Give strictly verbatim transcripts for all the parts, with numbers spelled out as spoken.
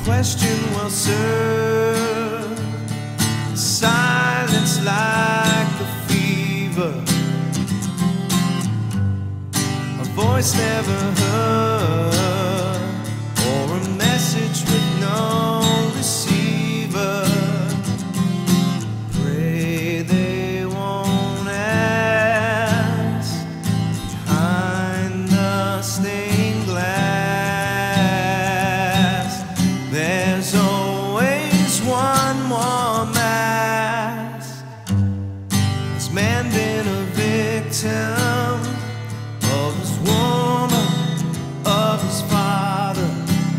question will serve. Silence like the fever, a voice never heard, or a message with no receiver. Pray they won't ask behind the stained glass. There's always one more mask. Has man been a victim of his woman, of his father?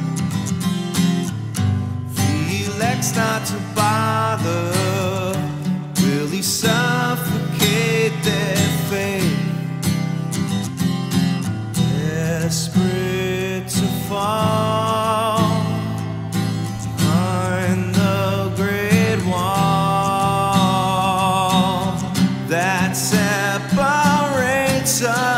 He elects not to bother. Will he suffocate their faith? Desperate to fall behind the great wall that separates us.